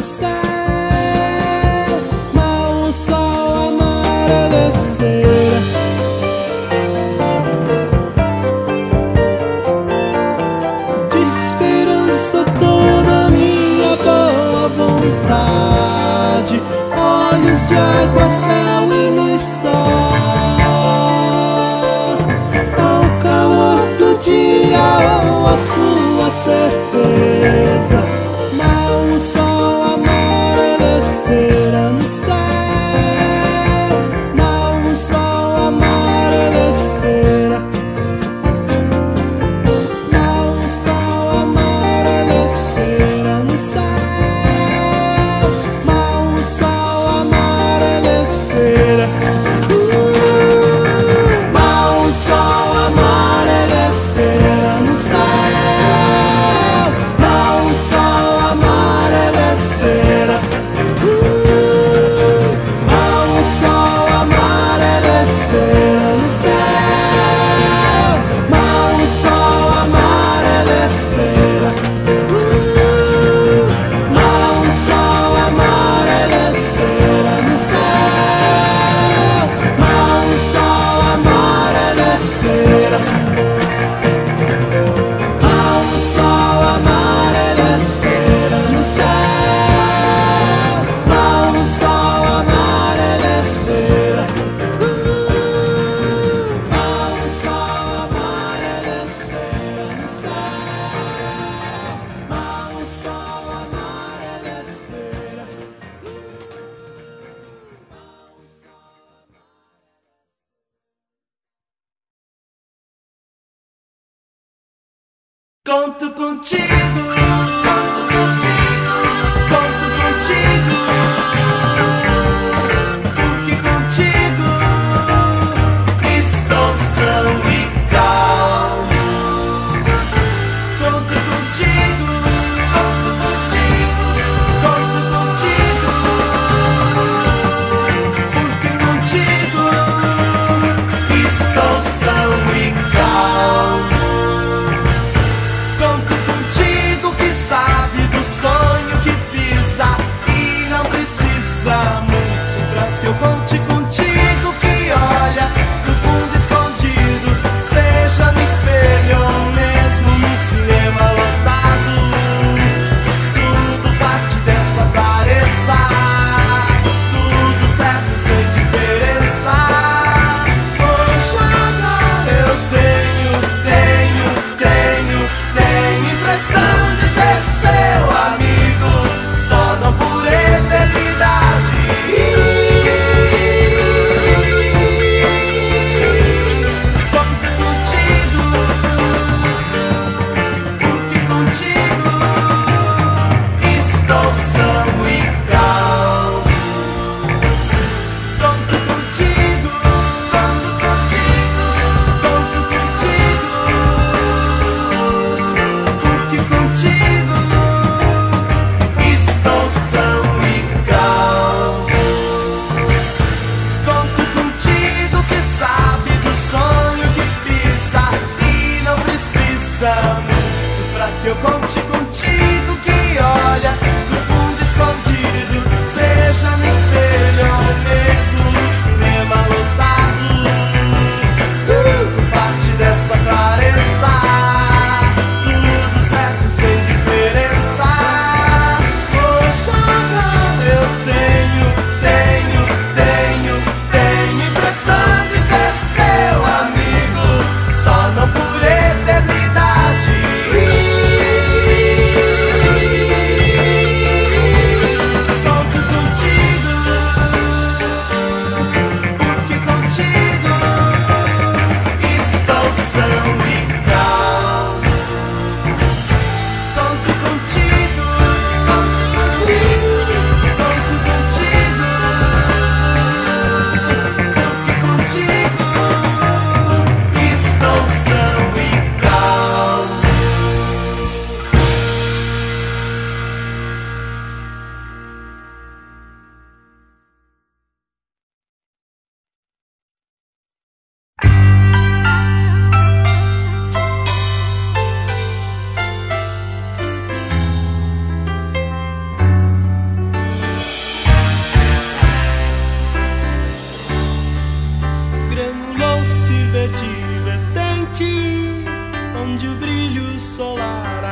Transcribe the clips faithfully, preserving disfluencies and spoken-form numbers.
céu, mal o sol amarecer. De esperança toda minha boa vontade, olhos de água, céu e missão. Ao calor do dia ou a sua certeza, mal o sol amarecerá no céu, mal o sol amarecerá, mal o sol amarecerá no céu, mal o sol amarecerá. Mal o sol amarecerá no céu, mal o sol amarecerá, mal o sol amarecerá no céu, mal o sol amarecerá, mal o sol amarecerá no céu, mal o sol amarecerá, mal o sol amarecerá no céu, mal o sol amarecerá, mal o sol amarecerá no céu, mal o sol amarecerá. Conto contigo, conto contigo, conto contigo, porque contigo estou são e calmo. Conto contigo, conto contigo, conto contigo, porque contigo estou são e calmo. Conto contigo,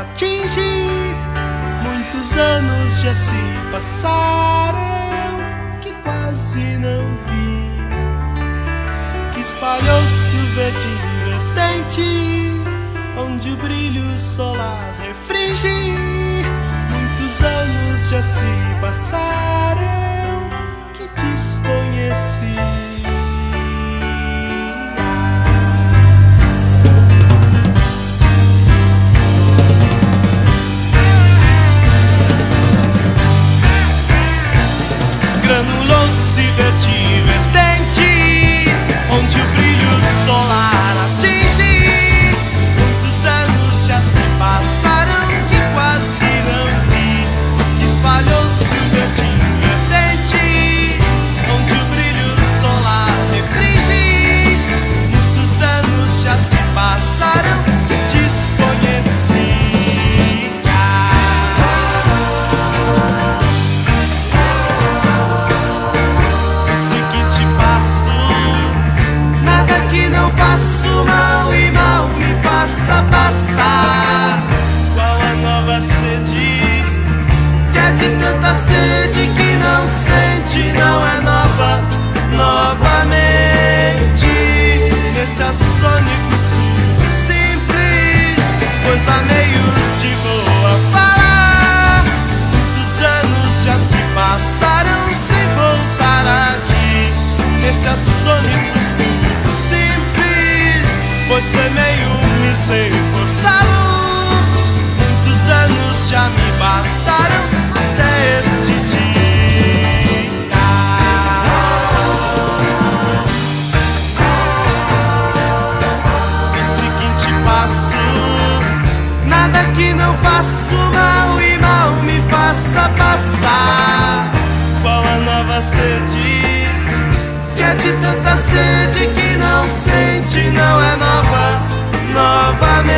atingir. Muitos anos já se passaram que quase não vi, que espalhou-se o verde vertente onde o brilho solar refringe. Muitos anos já se passaram que desconheci. Granulou-se verde vertente onde o brilho solar atinge. Muitos anos já se passaram que quase não vi, que espalhou-se o verde vertente onde o brilho solar refringe. Muitos anos já se passaram que desconheci. Não faço mal e mal me faça passar. Qual a nova sede que é de tanta sede que não sente, não é nova novamente. Nesse assônico escuro simples, pois há meios de boa falar. Muitos anos já se passaram sem voltar aqui. Nesse assônico escuro simples, pois semeio-me sem forçá-lo. Muitos anos já me bastaram até este dia. O seguinte passo, nada que não faço mal e mal me faça passar. Qual a nova sede que é de tanta sede que não sente, não é nova novamente.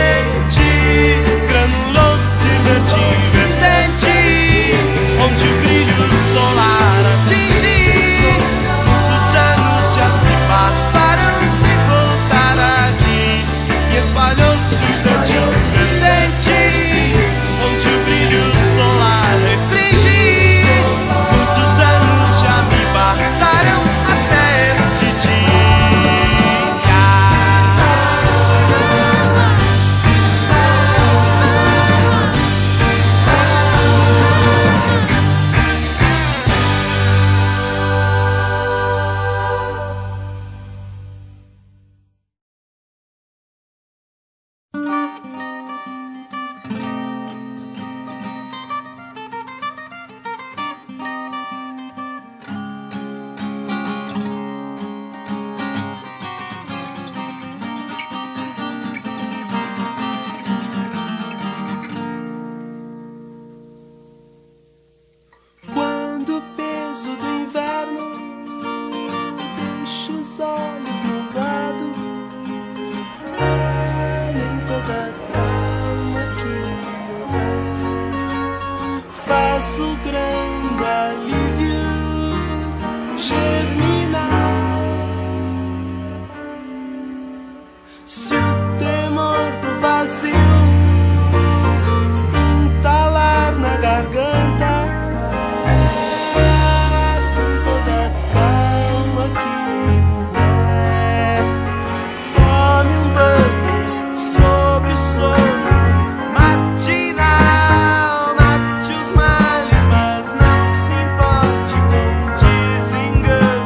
Granulou-se verde vertente onde o brilho solar atinge. Muitos anos já se passaram sem voltar aqui, e espalhou-se o verde vertente onde o brilho solar refringe. Muitos anos já me bastaram até este dia. Quando o peso do inverno deixa os olhos nublados, olhem toda a calma que houver, faz o grande alívio germinar. Se o temor do vazio entalar na garganta, matinal, mate os males, mas não se importe com desengano.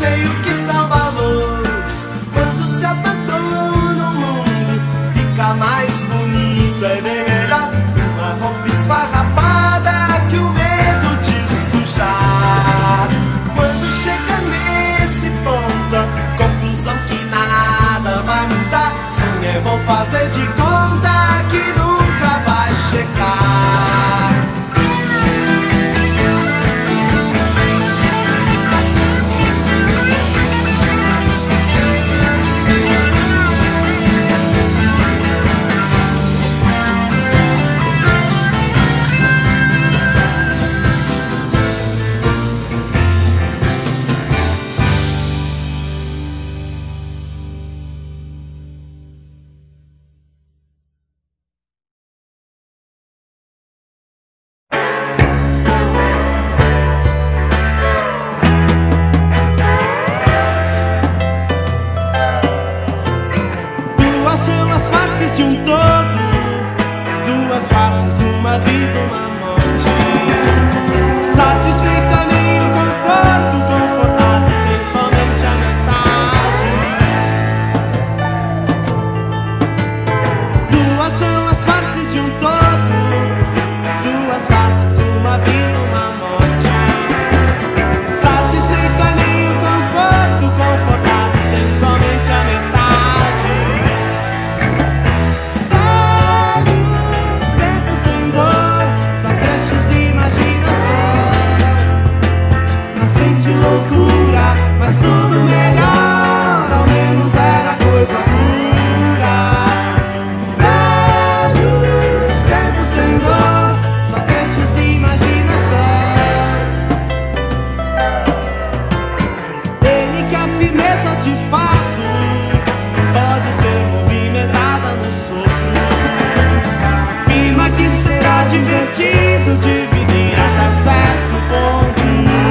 sei o que são valores. Quando se abandona o mundo, fica mais bonito. É bem melhor uma roupa esfarrapada que o medo de sujar. Quando chega nesse ponto, a conclusão que nada vai mudar. Sim, é bom fazer de conta que nunca vai chegar. São as partes de um todo, duas faces, uma vida, uma morte. Satisfeita nem o conforto, confortado tem somente a metade. Duas são as partes de um todo, duas faces, uma vida, uma morte. Satisfeita nem o conforto, confortado tem somente a metade. Loucura, mas tudo melhor, ao menos era coisa pura. Velhos tempos sem dor, só trechos de imaginação. Ele que a firmeza de fato pode ser movimentada no sopro. Afirma que será divertido dividir até certo ponto.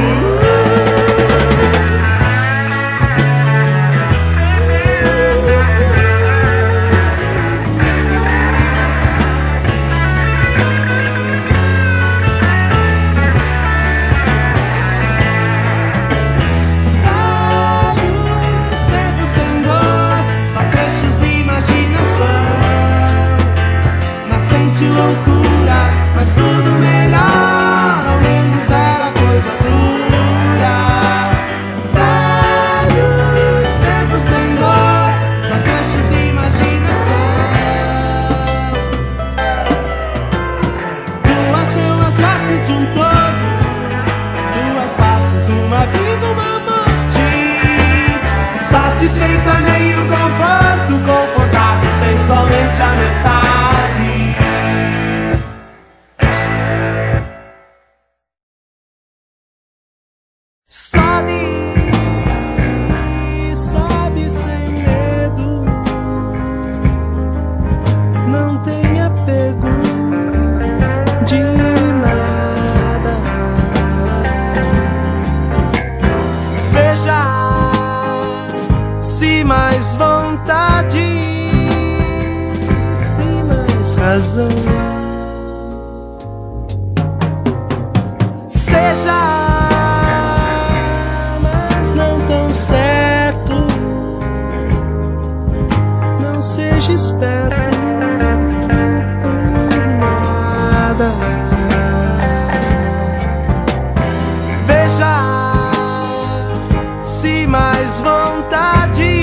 Loucura, mas tudo melhor, ao menos era coisa pura. Vários tempos sem dor, só trechos de imaginação. Duas são as partes de um todo, duas faces, uma vida, uma morte. Satisfeita nem o conforto, confortado tem somente a metade. Sobe, sobe sem medo, não tenha apego de nada. Veja se mais vontade, se mais razão. Seja certo, não seja esperto por nada. Veja se mais vontade,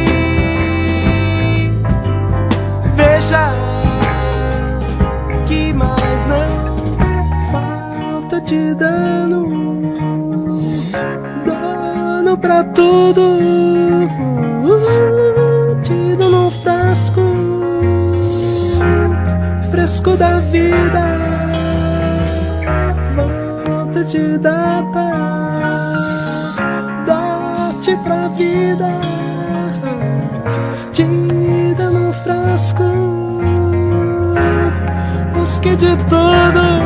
veja que mais não falta de dano. Pra tudo, tido num frasco fresco da vida, volta de data, dote pra vida, tida num frasco, busque de tudo.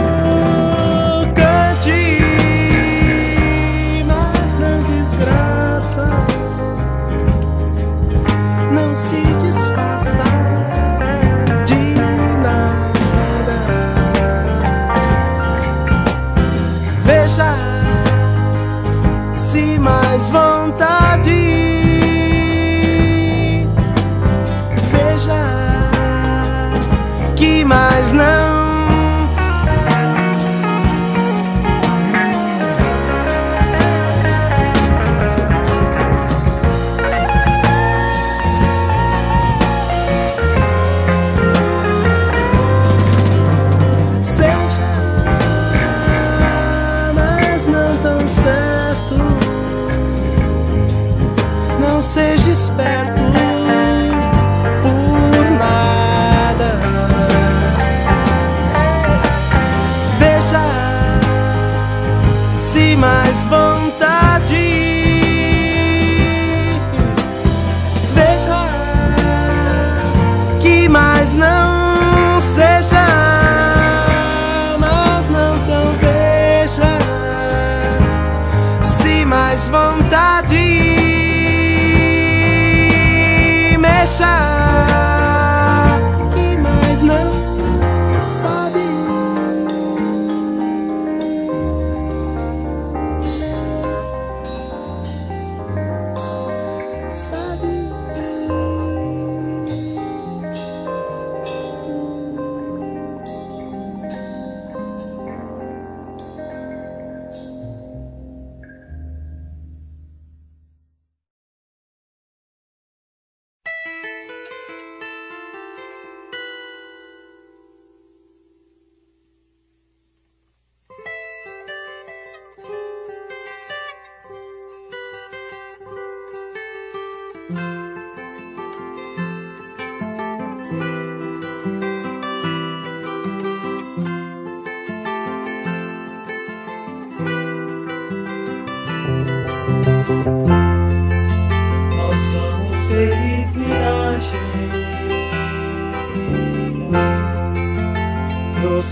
Não se desfaça de nada. Veja se mais vontade.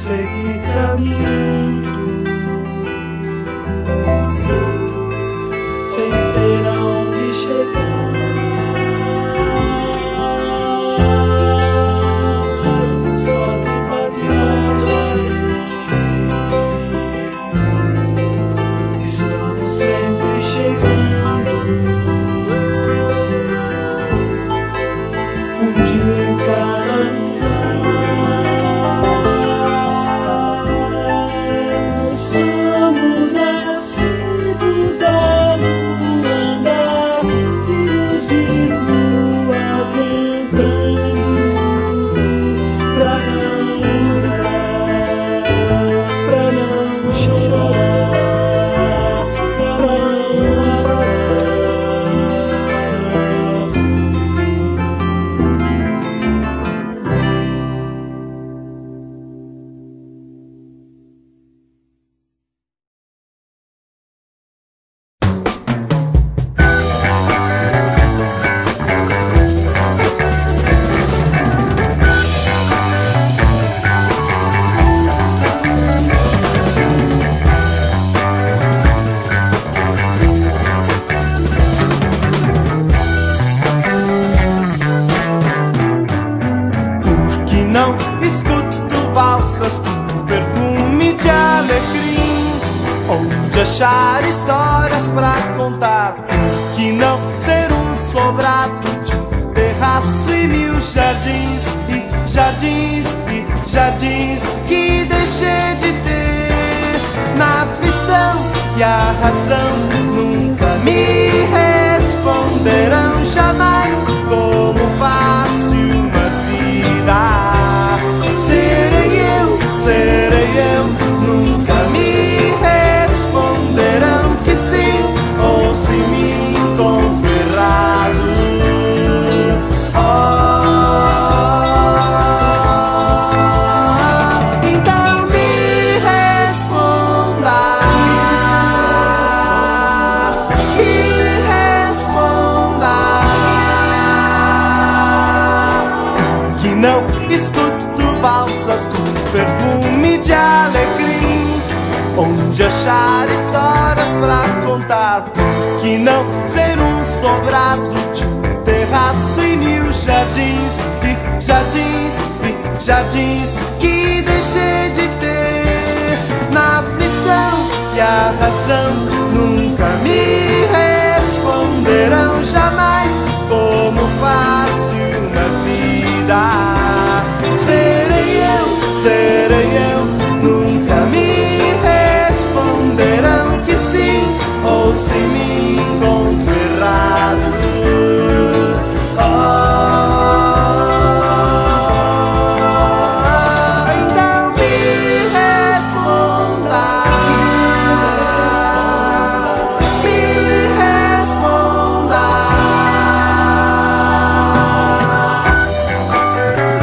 seguir caminhando sem ter aonde chegar. Achar histórias pra contar, que não ser um sobrado de um terraço e mil jardins, e jardins, e jardins que deixei de ter. Na aflição e a razão nunca me responderão jamais como fácil uma vida. Serei eu, serei eu, nunca me responderão que sim, ou se me encontro errado. Oh, então me responda, me responda, que não escuto valsas com perfume de alegria, onde achar histórias pra contar, que não ser um sobrado de um terraço e mil jardins, e jardins, e jardins que deixei de ter. Na aflição e a razão nunca me responderão jamais como fácil na vida. Serei eu, serei eu, nunca me responderão que sim, ou se me encontro errado. Oh, então me responda, me responda.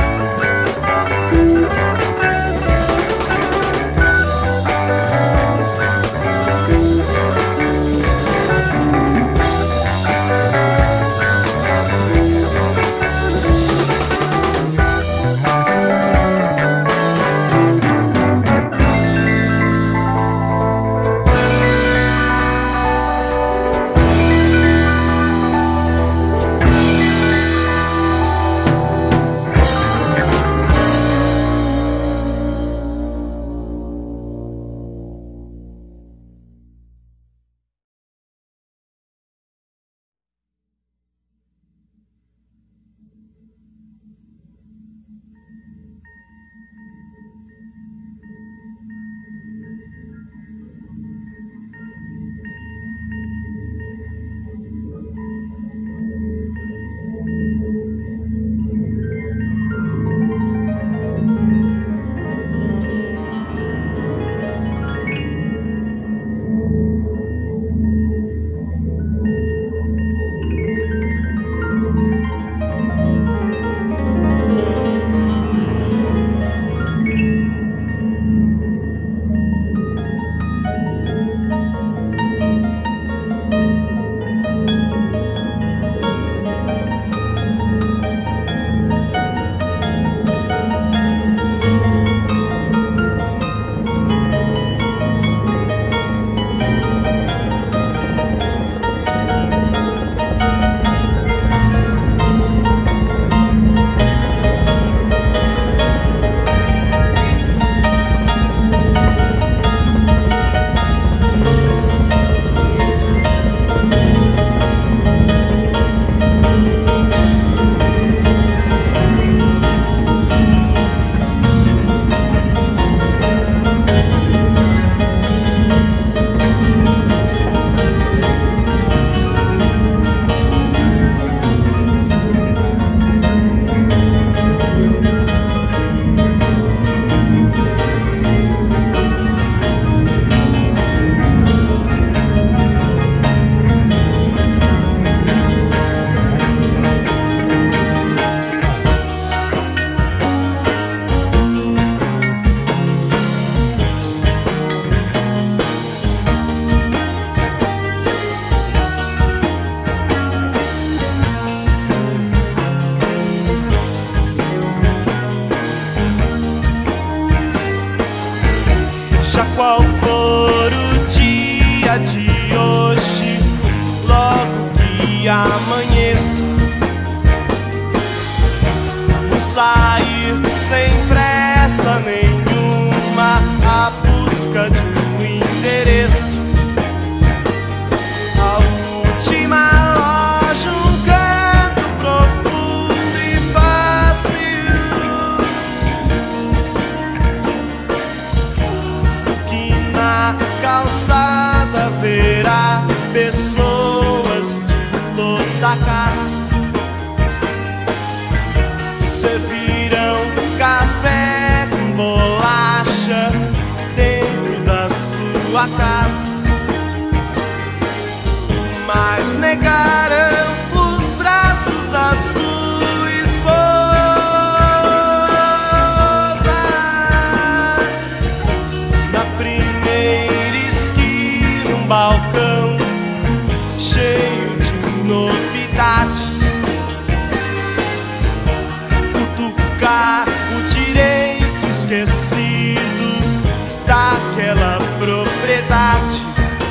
sair sem pressa nenhuma à busca de um endereço. A última loja, um canto profundo e fácil, que na calçada verá pessoas de toda a casa. Servirão café com bolacha dentro da sua casa, mas negaram os braços da sua esposa. Na primeira esquina, um balcão cheio de novidades, o direito esquecido daquela propriedade,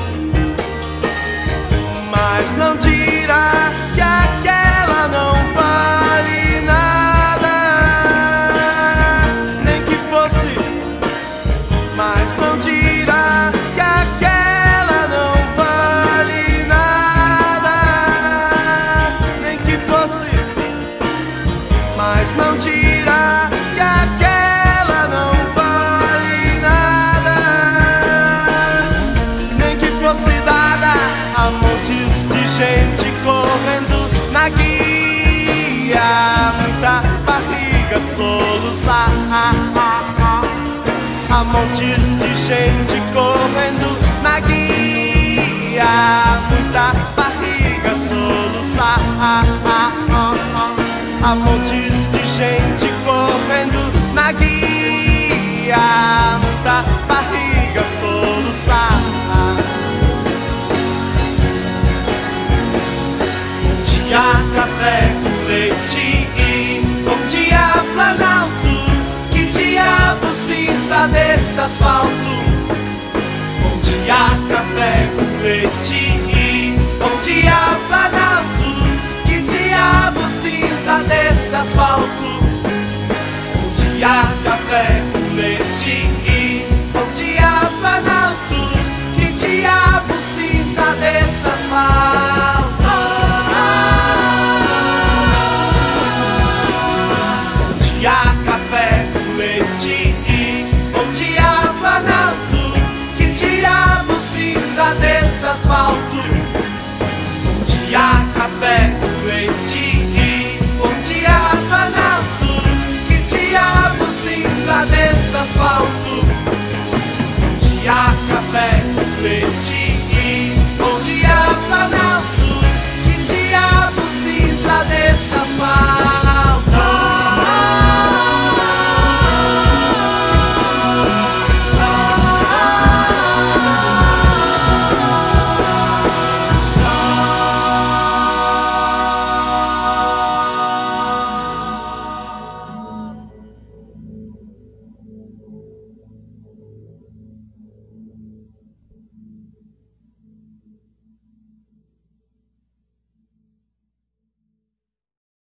mas não dirá que aquela não vale nada, nem que fosse, mas não dirá que aquela não vale nada, nem que fosse, mas não dirá que aquela não vale nada, nem que fosse dada a montes de gente correndo na guia, muita barriga soluçar, a montes de gente correndo na guia, muita barriga soluçar, a montes de gente correndo na guia, muita barriga soluçar. Bom dia, café com leite, bom dia, Planalto, que diabo cinza desse asfalto. Bom dia, café com leite, bom dia, Planalto, que diabo cinza desse asfalto. Bom dia, café com leite, bom dia, Planalto, que diabo cinza desse asfalto. Bom dia,